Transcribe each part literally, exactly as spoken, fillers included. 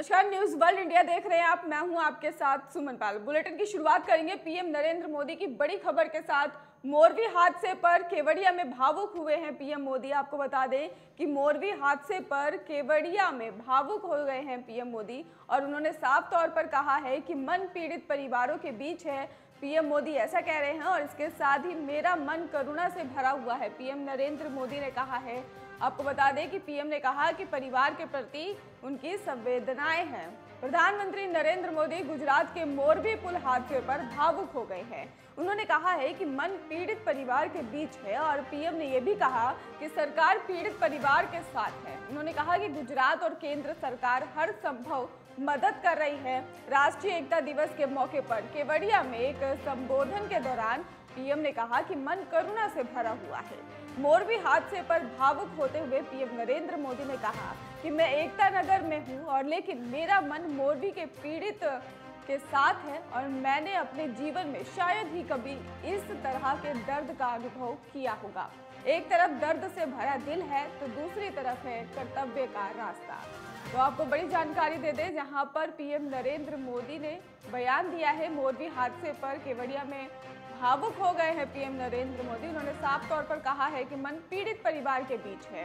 नमस्कार, news world India देख रहे हैं आप। मैं हूं आपके साथ सुमन पाल। बुलेटिन की शुरुआत करेंगे पीएम नरेंद्र मोदी की बड़ी खबर के साथ। मोरवी हादसे पर केवड़िया में भावुक हुए हैं पीएम मोदी। आपको बता दें कि मोरवी हादसे पर केवड़िया में भावुक हो गए हैं पीएम मोदी और उन्होंने साफ तौर पर कहा है कि मन पीड़ित परिवारों के बीच है। पीएम मोदी ऐसा कह रहे हैं और इसके साथ ही मेरा मन करुणा से भरा हुआ है, पीएम नरेंद्र मोदी ने कहा है। आपको बता दें कि पीएम ने कहा कि परिवार के प्रति उनकी संवेदनाएं हैं। प्रधानमंत्री नरेंद्र मोदी गुजरात के मोरबी पुल हादसे पर भावुक हो गए हैं। उन्होंने कहा है कि मन पीड़ित परिवार के बीच है और पीएम ने यह भी कहा कि सरकार पीड़ित परिवार के साथ है। उन्होंने कहा कि गुजरात और केंद्र सरकार हर संभव मदद कर रही है। राष्ट्रीय एकता दिवस के मौके पर केवड़िया में एक संबोधन के दौरान पीएम ने कहा कि मन करुणा से भरा हुआ है। मोरबी हादसे पर भावुक होते हुए पीएम नरेंद्र मोदी ने कहा कि मैं एकता नगर में हूं और लेकिन मेरा मन मोरबी के पीड़ित के साथ है और मैंने अपने जीवन में शायद ही कभी इस तरह के दर्द का अनुभव किया होगा। एक तरफ दर्द से भरा दिल है तो दूसरी तरफ है कर्तव्य का रास्ता। तो आपको बड़ी जानकारी दे दें, जहां पर पीएम नरेंद्र मोदी ने बयान दिया है मोरबी हादसे पर केवड़िया में भावुक हो गए हैं पीएम नरेंद्र मोदी। उन्होंने साफ तौर पर कहा है कि मन पीड़ित परिवार के बीच है।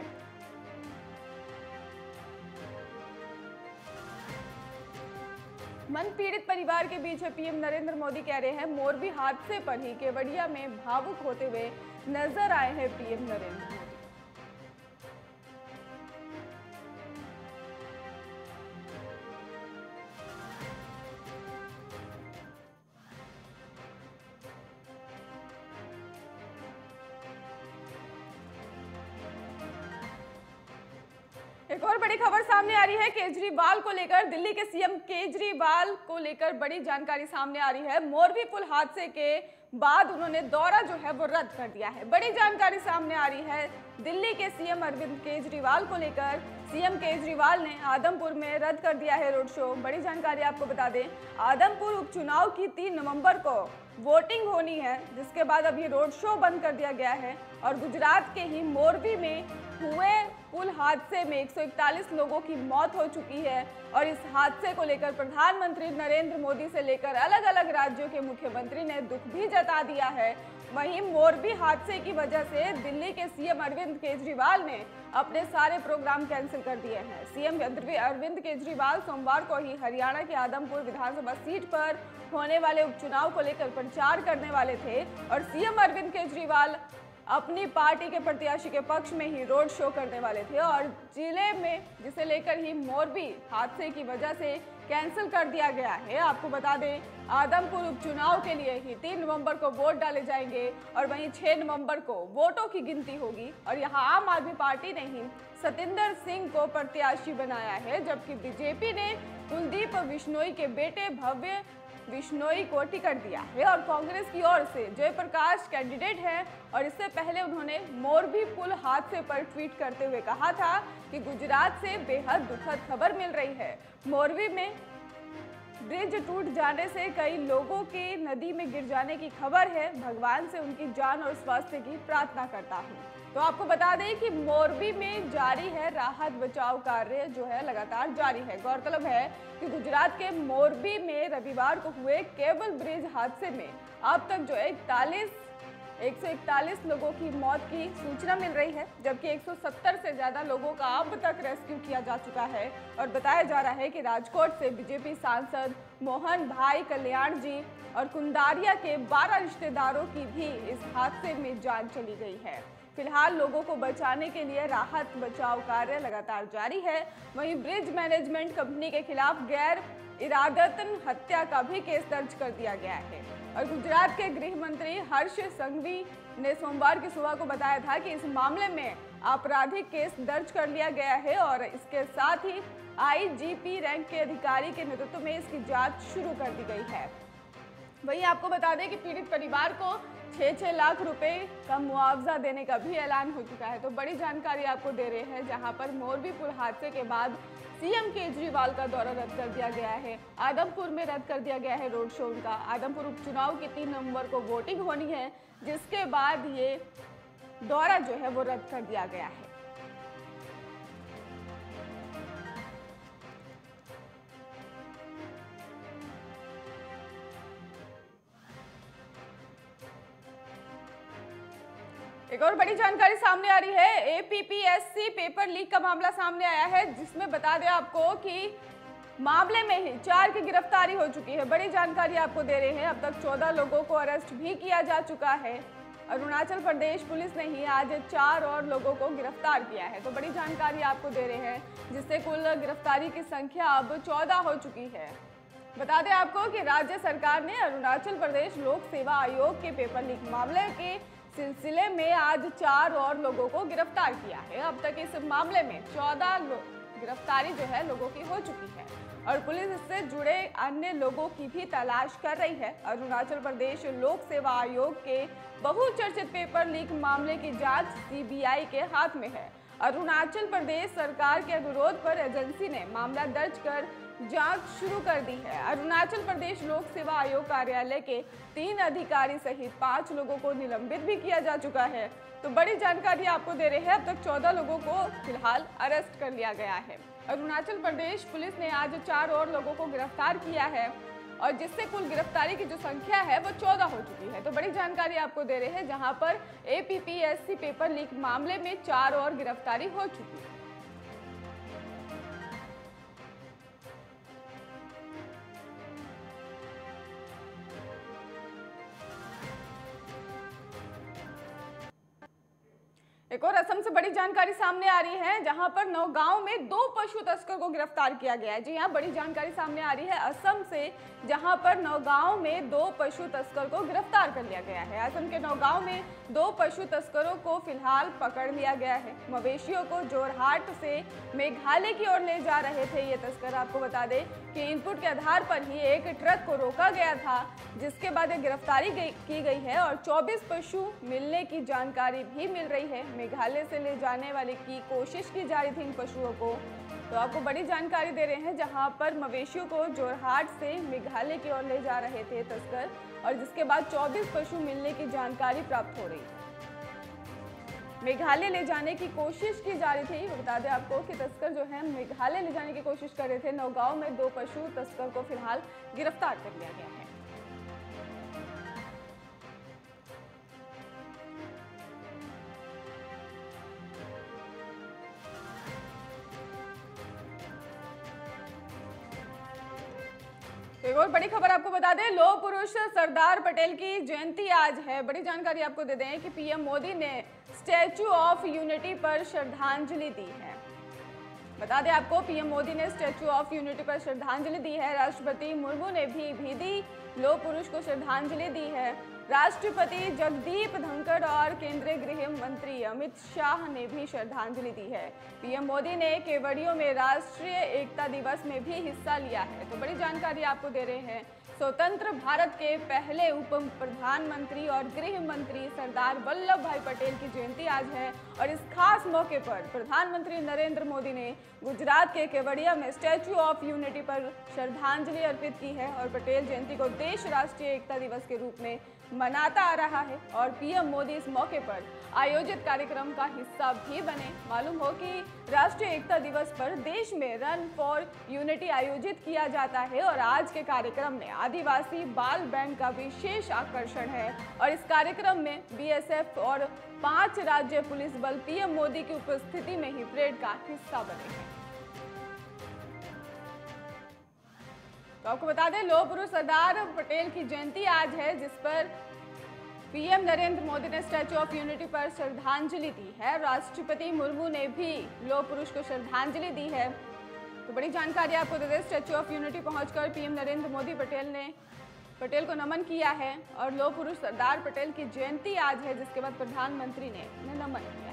मन पीड़ित परिवार के बीच है, पीएम नरेंद्र मोदी कह रहे हैं। मोरबी हादसे पर ही केवड़िया में भावुक होते हुए नजर आए हैं पीएम नरेंद्र मोदी। एक और बड़ी खबर सामने आ रही है केजरीवाल को लेकर। दिल्ली के सीएम केजरीवाल को लेकर बड़ी जानकारी सामने आ रही है। मोरबी पुल हादसे के बाद उन्होंने दौरा जो है वो रद्द कर दिया है। बड़ी जानकारी सामने आ रही है दिल्ली के सीएम अरविंद केजरीवाल को लेकर। सीएम केजरीवाल ने आदमपुर में रद्द कर दिया है रोड शो। बड़ी जानकारी आपको बता दें, आदमपुर उपचुनाव की तीन नवंबर को वोटिंग होनी है, जिसके बाद अब ये रोड शो बंद कर दिया गया है। और गुजरात के ही मोरबी में हुए पुल हादसे में एक सौ इकतालीस लोगों की मौत हो चुकी है और इस हादसे को लेकर प्रधानमंत्री नरेंद्र मोदी से लेकर अलग अलग राज्यों के मुख्यमंत्री ने दुख भी जता दिया है। वहीं मोरबी हादसे की वजह से दिल्ली के सीएम अरविंद केजरीवाल ने अपने सारे प्रोग्राम कैंसिल कर दिए हैं। सीएम अरविंद केजरीवाल सोमवार को ही हरियाणा के आदमपुर विधानसभा सीट पर होने वाले उपचुनाव को लेकर प्रचार करने वाले थे और सीएम अरविंद केजरीवाल अपनी पार्टी के प्रत्याशी के पक्ष में ही रोड शो करने वाले थे और जिले में जिसे लेकर ही मोरबी हादसे की वजह से कैंसिल कर दिया गया है। आपको बता दें, आदमपुर उपचुनाव के लिए ही तीन नवंबर को वोट डाले जाएंगे और वहीं छह नवंबर को वोटों की गिनती होगी और यहां आम आदमी पार्टी ने ही सतिंदर सिंह को प्रत्याशी बनाया है, जबकि बीजेपी ने कुलदीप बिश्नोई के बेटे भव्य बिश्नोई को टिकट दिया है और कांग्रेस की ओर से जयप्रकाश कैंडिडेट हैं। और इससे पहले उन्होंने मोरबी पुल हादसे पर ट्वीट करते हुए कहा था कि गुजरात से बेहद दुखद खबर मिल रही है। मोरबी में ब्रिज टूट जाने से कई लोगों के नदी में गिर जाने की खबर है। भगवान से उनकी जान और स्वास्थ्य की प्रार्थना करता हूँ। तो आपको बता दें कि मोरबी में जारी है राहत बचाव कार्य जो है लगातार जारी है। गौरतलब है कि गुजरात के मोरबी में रविवार को हुए केबल ब्रिज हादसे में अब तक जो है इकतालीस एक सौ इकतालीस लोगों की मौत की सूचना मिल रही है, जबकि एक सौ सत्तर से ज्यादा लोगों का अब तक रेस्क्यू किया जा चुका है। और बताया जा रहा है कि राजकोट से बीजेपी सांसद मोहन भाई कल्याण जी और कुंदारिया के बारह रिश्तेदारों की भी इस हादसे में जान चली गई है। फिलहाल लोगों को बचाने के लिए राहत बचाव कार्य लगातार जारी है। वहीं ब्रिज मैनेजमेंट कंपनी के खिलाफ गैर इरादतन हत्या का भी केस दर्ज कर दिया गया है। और गुजरात के गृह मंत्री हर्ष संघवी ने सोमवार की सुबह को बताया था कि इस मामले में आपराधिक केस दर्ज कर लिया गया है और इसके साथ ही आईजीपी रैंक के अधिकारी के नेतृत्व में इसकी जांच शुरू कर दी गई है। वहीं आपको बता दें कि पीड़ित परिवार को छह छह लाख रुपए का मुआवजा देने का भी ऐलान हो चुका है। तो बड़ी जानकारी आपको दे रहे हैं, जहां पर मोरबी पुल हादसे के बाद सीएम केजरीवाल का दौरा रद्द कर दिया गया है। आदमपुर में रद्द कर दिया गया है रोड शो उनका। आदमपुर उपचुनाव की तीन नवंबर को वोटिंग होनी है, जिसके बाद ये दौरा जो है वो रद्द कर दिया गया है। एक और बड़ी जानकारी सामने आ रही है। एपीपीएससी पेपर लीक का मामला सामने आया है, जिसमें बता दें आपको कि मामले में ही चार की गिरफ्तारी हो चुकी है। बड़ी जानकारी आपको दे रहे हैं। अब तक चौदह लोगों को अरेस्ट भी किया जा चुका है। अरुणाचल प्रदेश पुलिस ने ही आज चार और लोगों को गिरफ्तार किया है। तो बड़ी जानकारी आपको दे रहे हैं, जिससे कुल गिरफ्तारी की संख्या अब चौदह हो चुकी है। बता दें आपको कि राज्य सरकार ने अरुणाचल प्रदेश लोक सेवा आयोग के पेपर लीक मामले के सिलसिले में आज चार और लोगों को गिरफ्तार किया है। अब तक इस मामले में चौदह गिरफ्तारी जो है लोगों की हो चुकी है और पुलिस इससे जुड़े अन्य लोगों की भी तलाश कर रही है। अरुणाचल प्रदेश लोक सेवा आयोग के बहुचर्चित पेपर लीक मामले की जांच सीबीआई के हाथ में है। अरुणाचल प्रदेश सरकार के अनुरोध पर एजेंसी ने मामला दर्ज कर जांच शुरू कर दी है। अरुणाचल प्रदेश लोक सेवा आयोग कार्यालय के तीन अधिकारी सहित पांच लोगों को निलंबित भी किया जा चुका है। तो बड़ी जानकारी आपको दे रहे हैं। अब तक चौदह लोगों को फिलहाल अरेस्ट कर लिया गया है। अरुणाचल प्रदेश पुलिस ने आज चार और लोगों को गिरफ्तार किया है और जिससे कुल गिरफ्तारी की जो संख्या है वो चौदह हो चुकी है। तो बड़ी जानकारी आपको दे रहे हैं, जहां पर एपीपीएससी पेपर लीक मामले में चार और गिरफ्तारी हो चुकी है। एक और असम से बड़ी जानकारी सामने आ रही है, जहां पर नौगांव में दो पशु तस्कर को गिरफ्तार किया गया है। जी हां, बड़ी जानकारी सामने आ रही है असम से, जहां पर नौगांव में दो पशु तस्कर को गिरफ्तार कर लिया गया है। असम के नौगांव में दो पशु तस्करों को फिलहाल पकड़ लिया गया है। मवेशियों को जोरहाट से मेघालय की ओर ले जा रहे थे ये तस्कर। आपको बता दें कि इनपुट के आधार पर ही एक ट्रक को रोका गया था, जिसके बाद ये गिरफ्तारी की गई है और चौबीस पशु मिलने की जानकारी भी मिल रही है। मेघालय से ले जाने वाले की कोशिश की जा रही थी इन पशुओं को। तो आपको बड़ी जानकारी दे रहे हैं, जहां पर मवेशियों को जोरहाट से मेघालय की ओर ले जा रहे थे तस्कर और जिसके बाद चौबीस पशु मिलने की जानकारी प्राप्त हो रही है। मेघालय ले जाने की कोशिश की जा रही थी। बता दें आपको कि तस्कर जो है मेघालय ले जाने की कोशिश कर रहे थे। नौगांव में दो पशु तस्कर को फिलहाल गिरफ्तार कर लिया गया है। एक और बड़ी खबर आपको बता दें, लौह पुरुष सरदार पटेल की जयंती आज है। बड़ी जानकारी आपको दे दें कि पीएम मोदी ने स्टैचू ऑफ यूनिटी पर श्रद्धांजलि दी है। बता दें आपको, पीएम मोदी ने स्टैचू ऑफ यूनिटी पर श्रद्धांजलि दी है। राष्ट्रपति मुर्मू ने भी भी दी लौह पुरुष को श्रद्धांजलि दी है। राष्ट्रपति जगदीप धनखड़ और केंद्रीय गृह मंत्री अमित शाह ने भी श्रद्धांजलि दी है। पीएम मोदी ने केवड़ियों में राष्ट्रीय एकता दिवस में भी हिस्सा लिया है। तो बड़ी जानकारी आपको दे रहे हैं। स्वतंत्र भारत के पहले उप प्रधानमंत्री और गृह मंत्री सरदार वल्लभ भाई पटेल की जयंती आज है और इस खास मौके पर प्रधानमंत्री नरेंद्र मोदी ने गुजरात के केवड़िया में स्टैचू ऑफ यूनिटी पर श्रद्धांजलि अर्पित की है और पटेल जयंती को देश राष्ट्रीय एकता दिवस के रूप में मनाता आ रहा है और पीएम मोदी इस मौके पर आयोजित कार्यक्रम का हिस्सा भी बने। मालूम हो कि राष्ट्रीय एकता दिवस पर देश में रन फॉर यूनिटी आयोजित किया जाता है और आज के कार्यक्रम में आदिवासी बाल बैंड का विशेष आकर्षण है और इस कार्यक्रम में बीएसएफ और पांच राज्य पुलिस बल पीएम मोदी की उपस्थिति में ही परेड का हिस्सा बने हैं। तो आपको बता दें, लौह पुरुष सरदार पटेल की जयंती आज है, जिस पर पीएम नरेंद्र मोदी ने स्टैचू ऑफ यूनिटी पर श्रद्धांजलि दी है। राष्ट्रपति मुर्मू ने भी लौह पुरुष को श्रद्धांजलि दी है। तो बड़ी जानकारी आपको दे दें, स्टैचू ऑफ यूनिटी पहुंचकर पीएम नरेंद्र मोदी पटेल ने पटेल को नमन किया है और लौह पुरुष सरदार पटेल की जयंती आज है, जिसके बाद प्रधानमंत्री ने उन्हें नमन किया है।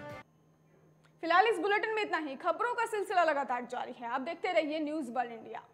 फिलहाल इस बुलेटिन में इतना ही। खबरों का सिलसिला लगातार जारी है। आप देखते रहिए न्यूज़ वर्ल्ड इंडिया।